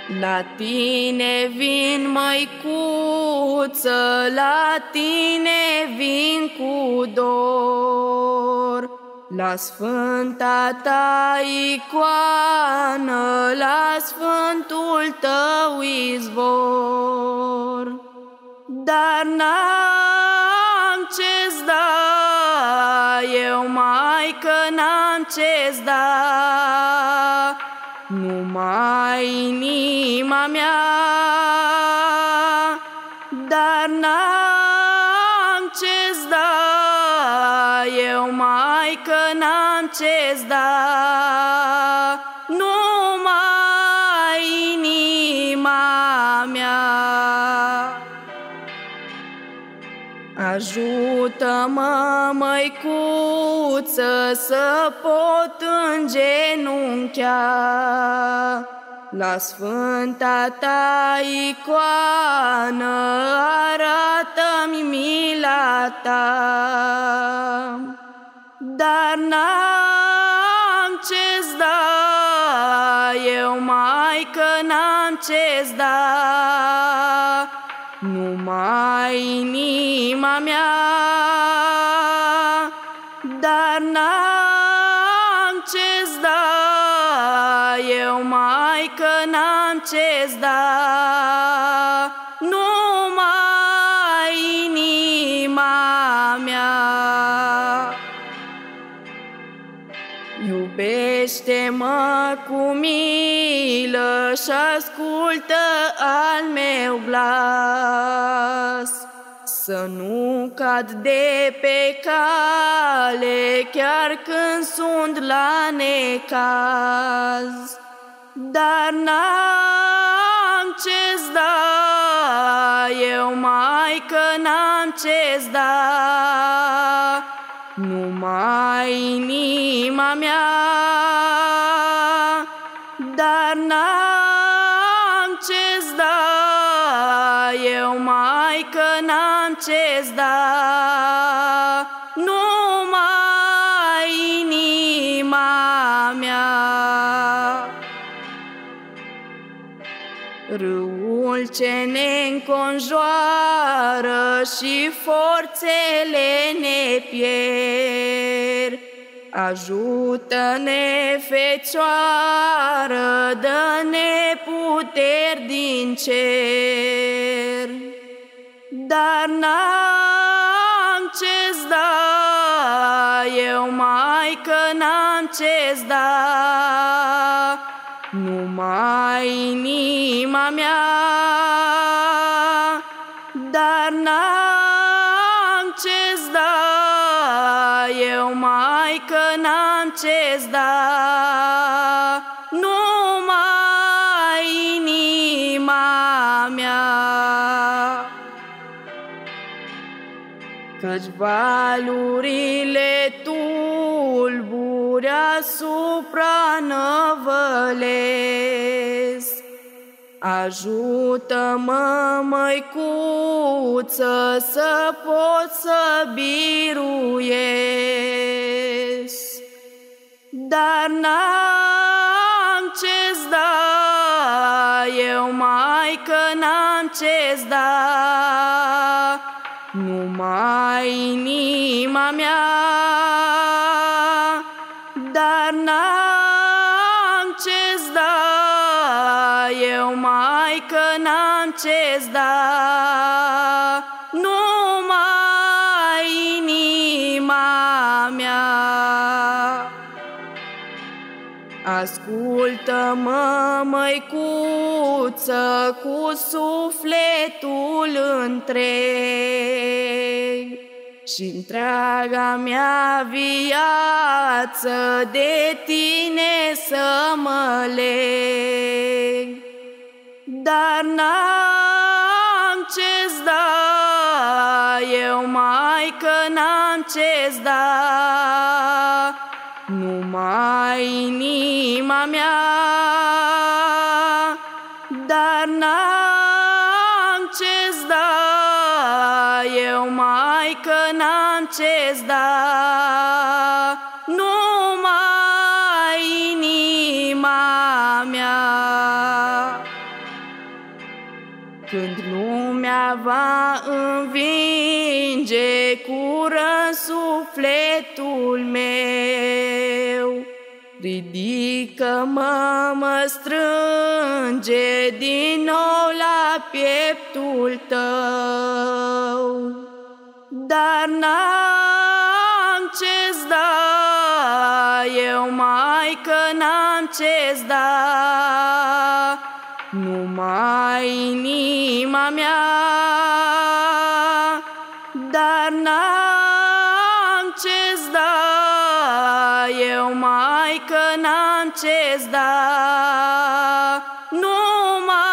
La tine vin, măicuță, la tine vin cu dor. La sfânta ta icoană, la sfântul tău izvor. Dar n-am ce-ți da, eu, Maică, n-am ce-ți da, numai inima mea. Dar n-am ce-ți da, eu, Maică, n-am ce-ți da, numai inima mea. Ajută-mă, măicuță, să pot îngenunchea la sfânta ta icoană, arată-mi mila ta. Dar n-am ce-ți da, eu, Maică, n-am ce-ți da, numai inima mea. Dar n-am ce-ți da, eu, Maică, n-am ce-ți da, numai inima mea. Iubește-mă cu milă și ascultă al meu glas, să nu cad de pe cale chiar când sunt la necaz. Dar n-am ce-ți da, eu, Maică, n-am ce-ți da, numai inima mea. Dar n-am ce-ți da, eu, Maică, n-am ce-ți da, numai inima mea. Râul ce ne înconjoară și forțele ne pierd, ajută-ne, Fecioară, dă-ne puteri din cer. Dar n-am ce-ți da, eu, Maică, n-am ce-ți da, numai inima mea. Dar n-am ce-ți da, eu, Maică, n-am ce-ți da, numai inima mea. Căci valurile tulburi asupra năvălesc. Ajută-mă, măicuță, să pot să biruiesc. Dar n-am ce-ți da, eu, Maică, n-am ce-ți da, numai inima mea. Dar n-am ce-ți da, eu, Maică, n-am ce-ți da, numai inima mea. Ascultă-mă, măicuță, cu sufletul întreg și întreaga mea viață de tine să mă leg. Dar n-am ce-ți da, eu, Maică, n-am ce-ți da, numai inima mea. Dar n-am ce-ți da, eu, Maică, n-am ce-ți da, numai inima mea. când lumea va învinge, cură sufletul meu. Ridică-mă, mă strânge din nou la pieptul tău. Dar n-am ce-ți da, eu, Maică, n-am ce-ți da, numai inima mea. Dar n-am ce-ți da, eu, Maică, n-am ce-ți da, numai